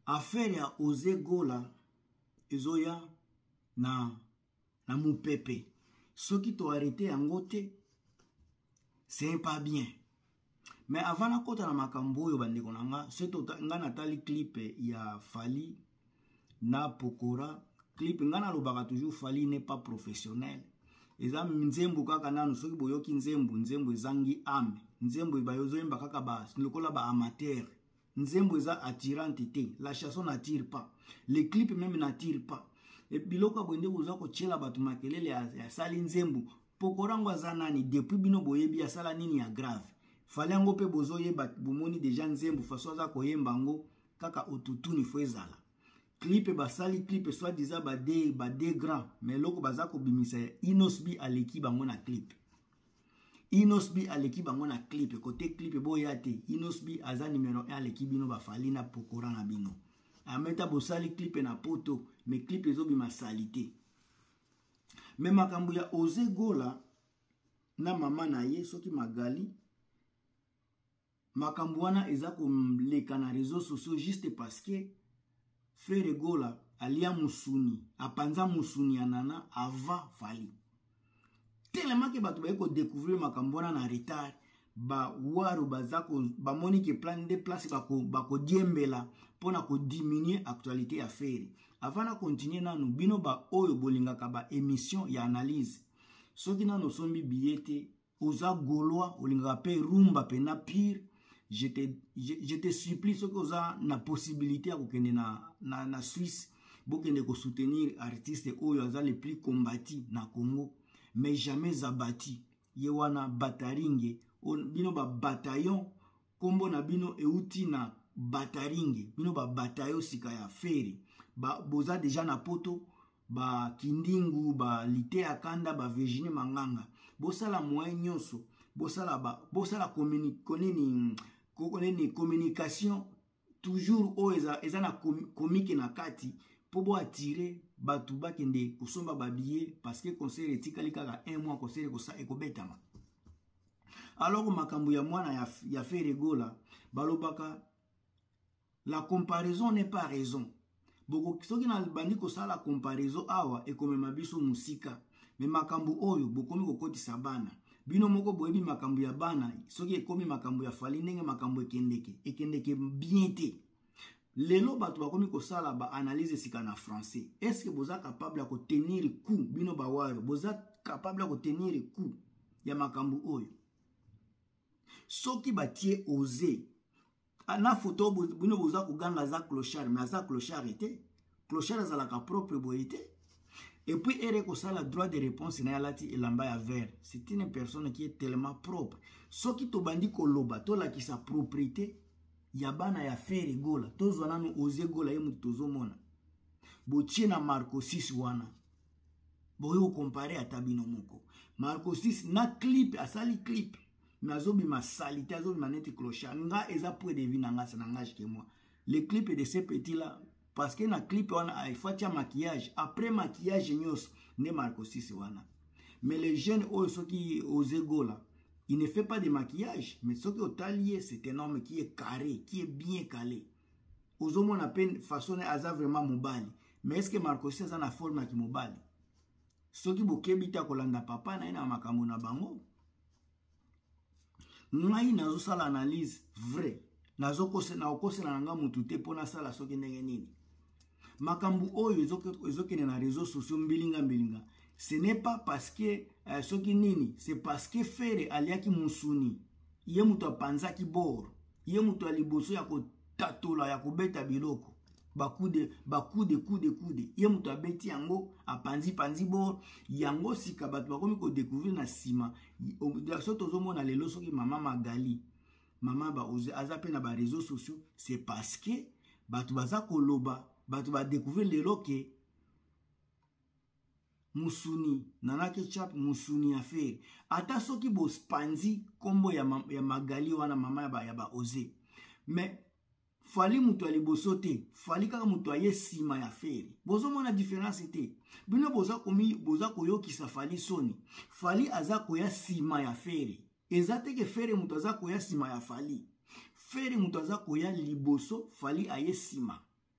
affaire ya Ozé Gola ezoya na mupepe. Soki to arrêté yango te, c'est pas bien. Mais avant na kota na makambo yo bandeko nanga, seto nga natali clip ya Fally na Pokora. Clip nga na lobaka toujours Fally n'est pas professionnel. Eza nzembo kaka nanu soki boyoki nzembo ezangi ame. Nzembo bayozo yemba kaka ba lokola ba amateur. Nzembo eza attirante te. La chanson n'attire pas. Les clips même n'attirent pas. Et biloko bonde boza ko tshela batu makelele ya sali nzembo. Pokora ngo azanani depuis bino boyebi ya sala nini ya grave. Fallait ngo pe bozo yeba bomoni déjà nzembo faso za ko yemba ngo kaka otutuni fo ezala. Clip basali clip soit disant ba de grand mais loko baza ko bimisa Inosbi aleki bango na clip. Inosbi aleki bango na clip côté clip boyate Inosbi aza numéro 1 aleki bino ba Fally na Pokora na bino. Ameta bosali clip na poto mais clip ezo bima salité. Mais makambo ya Ozé Gola na mama na ye soki Magali makambo wana eza ko leka na réseaux sociaux juste parce que Frère Gola alia musuni apanza musuni anana ava Fally. Tellement que batu ba ko découvrir makambo wana na retard ba waru bazako ba moni ke plan de place bako diembela pona ko diminuer actualité ya Frère. Avant na continuer nanu bino ba oyo bolingaka ba émission ya analyse. Soki nanu sombi billet oza Gaulois olingaka pe rumba pe na pire. Je te supplie ce que vous avez la possibilité à kokende na Suisse bokende ko soutenir artistes oyo aza les plus combattus na Congo mais jamais abattu yewana bataringe bino ba bataillon kombo na bino euti na bataringe bino ba bataillon sika ya Fere ba boza déjà na poto ba kindingu ba lite akanda ba Virginie Manganga bosala moyen nyonso bosala communication toujours o eza na comique na kati po bo attirer batu bakende kusomba ba billet parce que concert etikali kaka 1 mois concert kosa ekobetama. Alors makambo ya mwana ya Frère Gola balobaka la comparaison n'est pas raison. Boko soki na bandi kosala la comparaison awa ekomema biso musika mais makambo oyo bokomi kokotisa bana. Bino moko boyebi makambo ya bana soki ekomi makambo ya Fally ndenge makambo ekendeke bien te. Lelo batu bakomi kosala ba analyse sika na français. Est-ce que boza capable ya ko tenir coup bino bawaro boza capable ya ko tenir coup ya makambo oyo? Soki batie Ozé ana photo bino boza kuganga za clochard mais za clochard était clochard za la propre boyete. Et puis, il a droit de réponse na yalati elamba ya vert. C'est une personne qui est tellement propre. Ce qui te bandi koloba, to la qui sa propriété, yabana ya Frère Gola. Tozo nanu Ozé Gola yemu tozo mona. Bochie na Marco 6 wana. Boyo compare a tabino moko. Marco 6 na clip, asali clip. Nazobi ma salite, azobi maneti clochard. Nga eza pou devina nga sanangage ke moi. Le clip de ces petits là. Parce que na clip wana il faut tia maquillage après maquillage nyos ne Marco 6 wana mais les jeunes ceux qui Ozé Gola il ne fait pas de maquillage mais ce qui au talier c'est un homme qui est carré qui est bien calé ozomona à peine façon aza vraiment mobali mais est-ce que Marco 6 a na forme qui mobali ce qui bokebita kolanda papa na ina makambo na bango ngai nazo sala analyse vrai nazo kosena okosena nga mutu te pona sala soki ndenge nini. Makambu oyo ezokene na réseaux sociaux mbilinga. Ce n'est pas parce que soki nini, c'est parce que Frère aliaki musuni. Ye mutu apanzaki bor. Ye mutu aliboso ya ko tatola ya kobeta biloko. Bakude. Ye mutu abeti yango panzi bor. Yango sika batu bakomi ko découvrir na sima. Soto zomona lelo soki mama Magali. Maman ba Ozé azape na ba réseaux sociaux c'est parce que batu baza koloba batu ba découvrir lelo ke musuni nanake chap musuni affaire ata soki bo spanzi kombo ya Magali wana mama ya ba Ozé mais Fally mutu aliboso te Fally kaka mutu aye sima ya Frère bozo mona différence te bino boza koyokisa Fally soni Fally aza koya sima ya Frère ezate ke Frère mutu aza koya sima ya Fally Frère mutu aza koya liboso Fally aye sima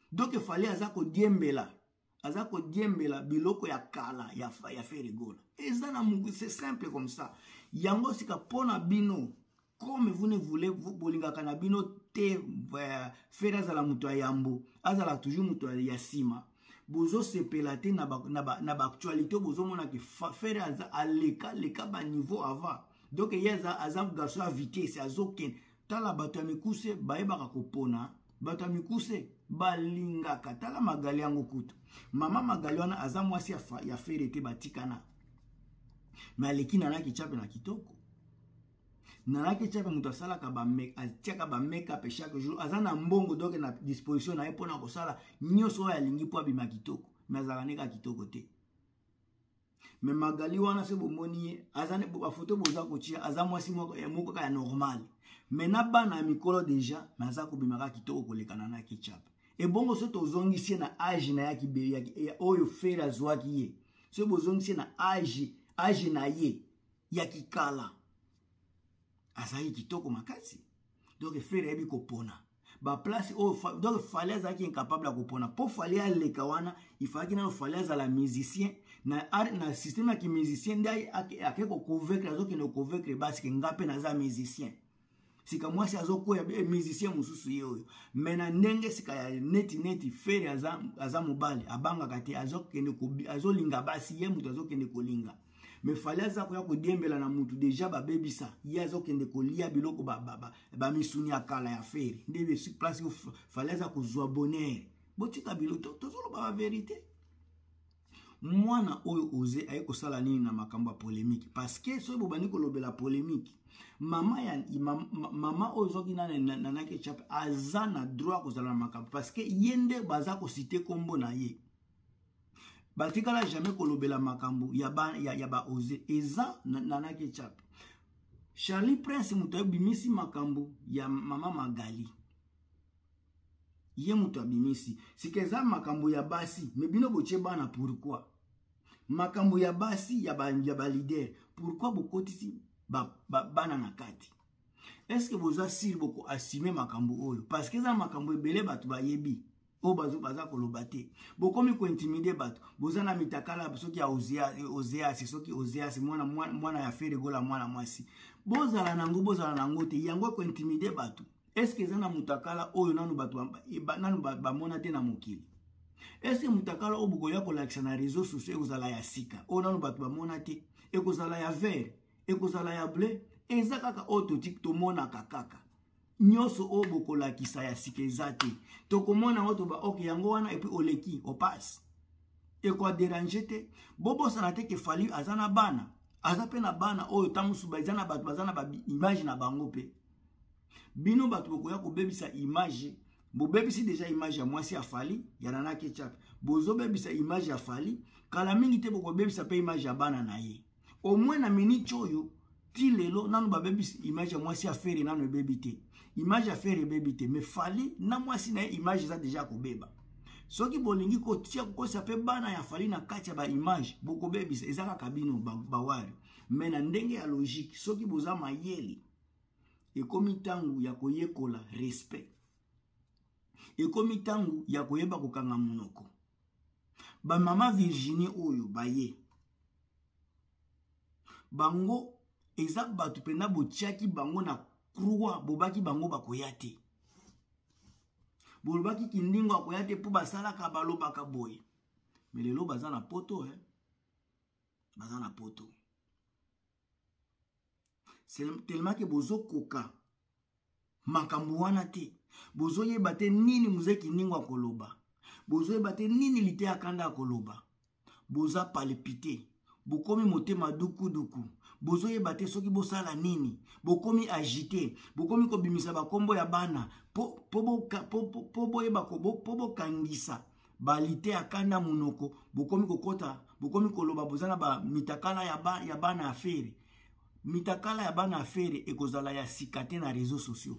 donc fallait azako diembela biloko ya kala ya faire rigola. Et ça c'est simple comme ça. Yango sika pona bino comme vous ne voulez vous bolingaka na bino te faire azala muto ya yambo azala toujours muto ya sima. Bozo sepelate na ba actualité bozo mona ke faire aleka ba niveau avant. Donc yeza azam garçon à vitesse azoken tala bato ya mikuse bayebaka kopona bato ya mikuse balingaka tala magali yango kutu mama magali wana aza mwasi ya faire te batikana mais aleki nanaki chape na kitoko nanaki chape muto asalaka atiaka ba make up chaque jour aza na mbongo donc na disposition na ye mpona kosala nyonso oyo alingi mpo abima kitoko mais azalaka neka kitoko te. Mais magali wana se bomoni ye azane ba photo boza kotia aza mwasi moko ka ya normal mais na bana mikolo déjà maza ko bimaka kitoko kolekana na ketchup et bongo so tozongisi na age na yaki be oyo fera zwaki ye so bozongisi na age na ye ya kikala azayi kitoko makasi donc fera ebi kopona ba place oh donc fallait azaki incapable à kopona po fallait aleka wana il fallait na fallait la musicien na système ki musicien ndai akeko convaincre azoki no convaincre basi ke ngape na za musicien sika mwasi azoko ya musicien mususu yeyo mena ndenge sika ya neti fere aza mobali abanga kati azokende azolinga basi ye mutu azokende kolinga mais fallait aza ko ya ko diembela na mutu déjà ba bebisa ye azokende kolia biloko ba misuni akala ya fere ndebe sur place fallait aza ko zwa bonheur botika biloko tozolo ba vérité. Mwana oyo oze aye kosala nini na makambo ya polémique parce que so bobani kolobela polémique mama oyo zoki na ketchup aza na droit kozala na makambo parce que yende baza ko citer kombo na ye batikala jamais kolobela makambo ya ba oze eza na ketchup. Charlie Prince muto bimisi makambo ya mama Magali ye muto abimisi sikeza makambo ya basi mais bino boche bana pourquoi makambo ya basi ya ba leader pourquoi bokotisi bana na kati est-ce que boza sir boko assumer makambo oyo parce que za makambo ebele batu bayebi o baza kolobate bokomi ko intimider batu boza na mitakala soki ya ozea soki ozea mwana ya faire gola mwana mwasi bozala nango te yango ko intimider batu. Est-ce que zana mutakala oyo nanu batu nanu bamona te na mokili? Est-ce que mutakala obugo ya kolakisa na réseaux sociaux ekozala ya sika oyo nanu batu bamona te ekozala ya vert ekozala ya bleu eza kaka oyo to mona kaka nyoso oyo kolakisa ya sika eza te tokomona oyo toba ok yango wana epi oleki opasse ekwa déranger te bobosana te ke fali azana bana aza pe na bana oyo tamusu bazana batu bazana ba image na bango pe bino batu bokoya ko bebisa image bo bebisi déjà image ya mwasi ya fali ya nana ketchup bozo bebisa image ya fali kala mingi te boko bebisa pe image ya bana na ye au moins na minute oyo ti lelo nanu ba bebisa image ya mwasi ya fere nanu bebite image ya fere bebite mais fali na mwasi na image za déjà ko beba soki bolingi ko tia ko sa pe bana ya fali na kati ya ba image boko bebisa ezaka kabino bawari mais na ndenge ya logique soki boza mayeli ekomi tangu ya koyekola respect ekomi tangu ya koyeba kokanga munoko ba mama Virginie oyo baye bango eza batu pena botiaki bango na croix bobaki bango bakoyate bolobaki kindingo akoyate po basalaka balobaka boye mais lelo baza na poto baza na poto. C'est tellement que bozo koka makambo wana te bozo yeba te nini muzeki ningwa koloba bozo yeba te nini lite akanda koloba boza palpiter bokomi motema duku bozo yeba te soki bosala nini bokomi agité bokomi ko bimisa bakombo ya bana po boyeba ko bo kangisa balite akanda munoko bokomi kokota bokomi koloba bozana ba mitakala ya bana afere mitakala ya bana afere ekozala ya sikate na réseaux sociaux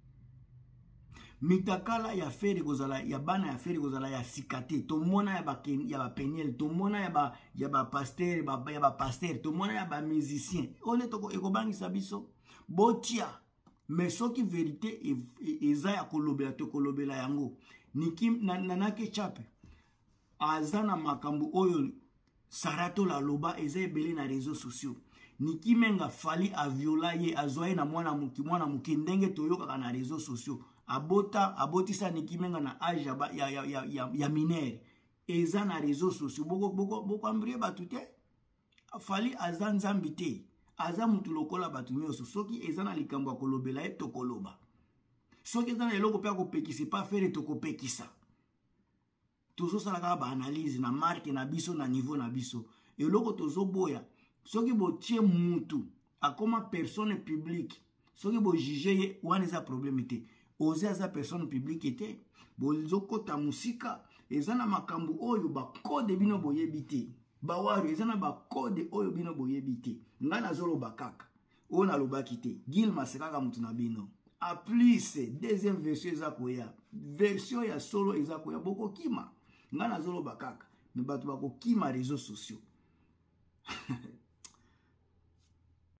mitakala ya fere ekozala ya bana ya fere ekozala ya sikate tomona ya ba peniel tomona ya ba pasteur ya ba pasteur tomona ya ba musicien ole toko ekobangisa biso botia mais soki vérité eza ya kolobela to kolobela yango nanake chape aza na makambo oyo Sarato la loba eza ebele na réseaux sociaux. Niki Menga fali aviola ye azwaye na mwana muki ndenge toyoka na réseaux sociaux. Abotisa Niki Menga na âge ya minere. Eza na réseaux sociaux. Boko ambrie batute. Fali aza nzambi te. Aza mutu lokola batu nyoso. Soki eza na likambo ya kolobela ye tokoloba. Soki eza na eloko pe akopekisa pa fere tokopekisa. Tozo salaka ba analyse na marque na biso na niveau na biso. Eloko tozo boya. Soki bo tie mutu akoma personne publique. Soki bo juger ye wana eza problème te. Oze aza personne publique te. Bo zokota musika eza na makambo oyo ba code bino boyebi te. Ba wari eza na ba code oyo bino boyebi te. Nga nazolo bakaka. O na lobaki te. Gil masekaka mutu na bino. A plus deuxième version eza koya. Version ya solo eza koya boko kima. Nga nazolo bakaka. Me batu bako kima réseaux sociaux.